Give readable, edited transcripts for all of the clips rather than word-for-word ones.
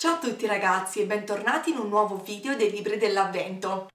Ciao a tutti ragazzi e bentornati in un nuovo video dei libri dell'avvento.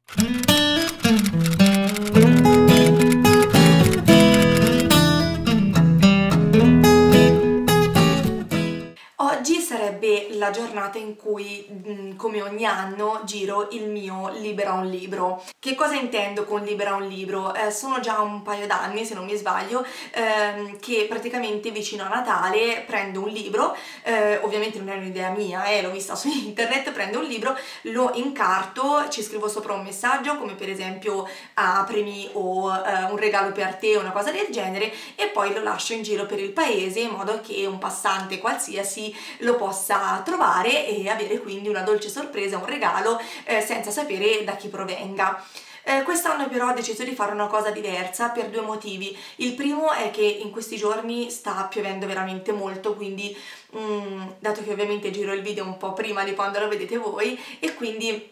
Oggi sarebbe la giornata in cui, come ogni anno, giro il mio Libera un libro. Che cosa intendo con Libera un libro? Sono già un paio d'anni, se non mi sbaglio, che praticamente vicino a Natale prendo un libro, ovviamente non è un'idea mia, l'ho vista su internet, prendo un libro, lo incarto, ci scrivo sopra un messaggio come per esempio aprimi o un regalo per te o una cosa del genere, e poi lo lascio in giro per il paese in modo che un passante qualsiasi lo possa trovare e avere quindi una dolce sorpresa, un regalo senza sapere da chi provenga. Quest'anno però ho deciso di fare una cosa diversa per due motivi. Il primo è che in questi giorni sta piovendo veramente molto, quindi dato che ovviamente giro il video un po' prima di quando lo vedete voi, e quindi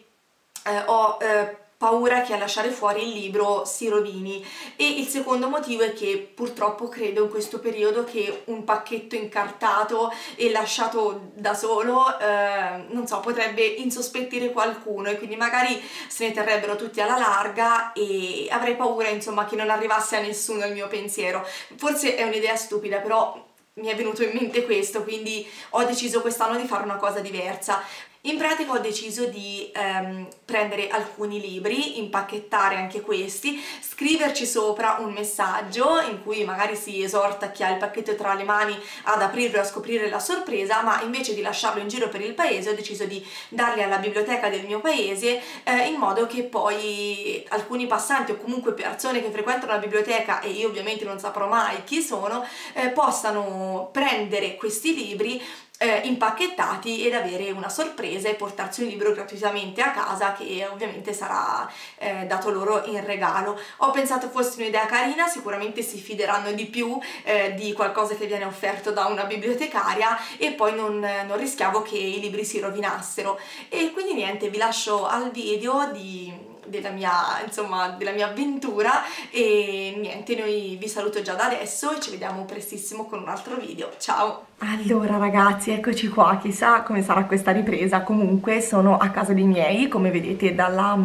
ho paura che a lasciare fuori il libro si rovini. E il secondo motivo è che purtroppo credo in questo periodo che un pacchetto incartato e lasciato da solo, non so, potrebbe insospettire qualcuno e quindi magari se ne terrebbero tutti alla larga e avrei paura insomma che non arrivasse a nessuno il mio pensiero. Forse è un'idea stupida, però mi è venuto in mente questo, quindi ho deciso quest'anno di fare una cosa diversa. In pratica ho deciso di prendere alcuni libri, impacchettare anche questi, scriverci sopra un messaggio in cui magari si esorta chi ha il pacchetto tra le mani ad aprirlo e a scoprire la sorpresa, ma invece di lasciarlo in giro per il paese ho deciso di darli alla biblioteca del mio paese, in modo che poi alcuni passanti o comunque persone che frequentano la biblioteca, e io ovviamente non saprò mai chi sono, possano prendere questi libri impacchettati ed avere una sorpresa e portarsi un libro gratuitamente a casa, che ovviamente sarà dato loro in regalo. Ho pensato fosse un'idea carina, sicuramente si fideranno di più di qualcosa che viene offerto da una bibliotecaria e poi non rischiavo che i libri si rovinassero. E quindi niente, vi lascio al video della mia avventura e niente, noi vi saluto già da adesso e ci vediamo prestissimo con un altro video. Ciao! Allora ragazzi, eccoci qua, chissà come sarà questa ripresa. Comunque sono a casa dei miei, come vedete dalla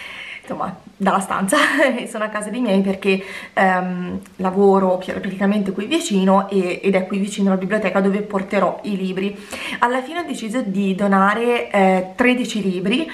stanza sono a casa dei miei perché lavoro praticamente qui vicino ed è qui vicino alla biblioteca dove porterò i libri. Alla fine ho deciso di donare 13 libri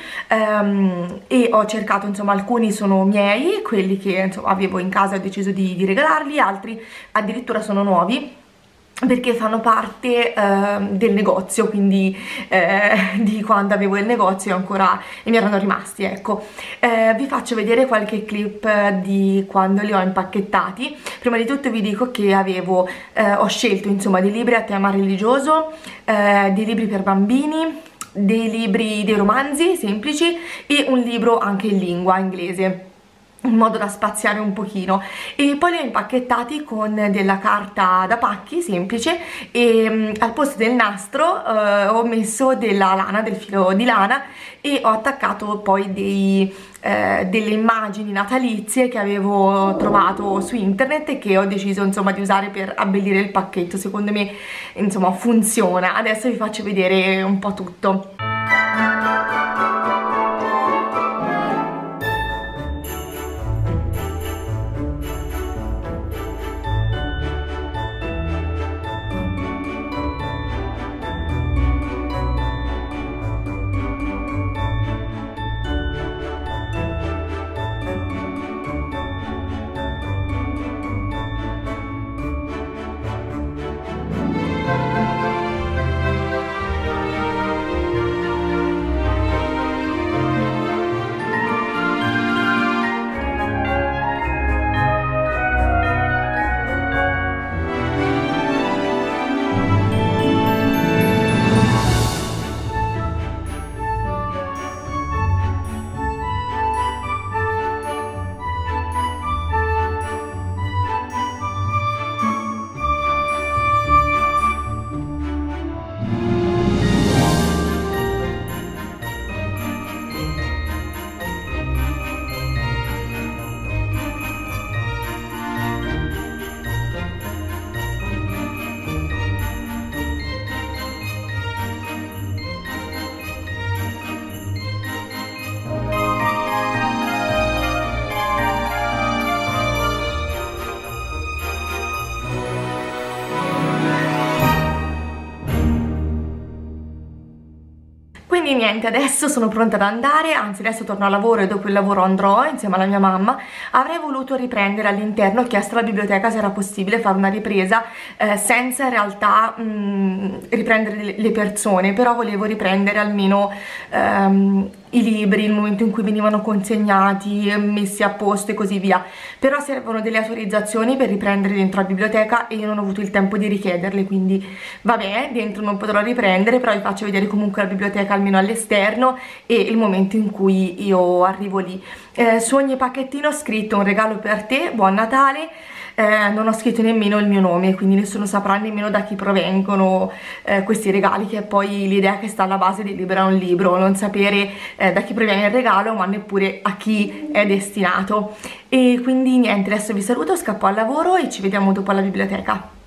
e ho cercato, insomma, alcuni sono miei, quelli che insomma avevo in casa, ho deciso di regalarli, altri addirittura sono nuovi perché fanno parte del negozio, quindi di quando avevo il negozio ancora e mi erano rimasti, ecco. Vi faccio vedere qualche clip di quando li ho impacchettati. Prima di tutto vi dico che ho scelto insomma dei libri a tema religioso, dei libri per bambini, dei romanzi semplici e un libro anche in lingua inglese, in modo da spaziare un pochino, e poi li ho impacchettati con della carta da pacchi semplice e al posto del nastro ho messo della lana, del filo di lana, e ho attaccato poi delle immagini natalizie che avevo trovato su internet e che ho deciso insomma di usare per abbellire il pacchetto. Secondo me insomma funziona. Adesso vi faccio vedere un po' tutto. quindi niente, adesso sono pronta ad andare, anzi adesso torno a lavoro e dopo il lavoro andrò insieme alla mia mamma. Avrei voluto riprendere all'interno, ho chiesto alla biblioteca se era possibile fare una ripresa senza in realtà riprendere le persone, però volevo riprendere almeno i libri, il momento in cui venivano consegnati, messi a posto e così via. Però servono delle autorizzazioni per riprendere dentro la biblioteca e io non ho avuto il tempo di richiederle, quindi vabbè, dentro non potrò riprendere, però vi faccio vedere comunque la biblioteca almeno all'esterno e il momento in cui io arrivo lì. Su ogni pacchettino ho scritto un regalo per te, buon Natale. Non ho scritto nemmeno il mio nome, quindi nessuno saprà nemmeno da chi provengono questi regali, che è poi l'idea che sta alla base di Libera un libro, non sapere da chi proviene il regalo, ma neppure a chi è destinato. E quindi niente, adesso vi saluto, scappo al lavoro e ci vediamo dopo alla biblioteca.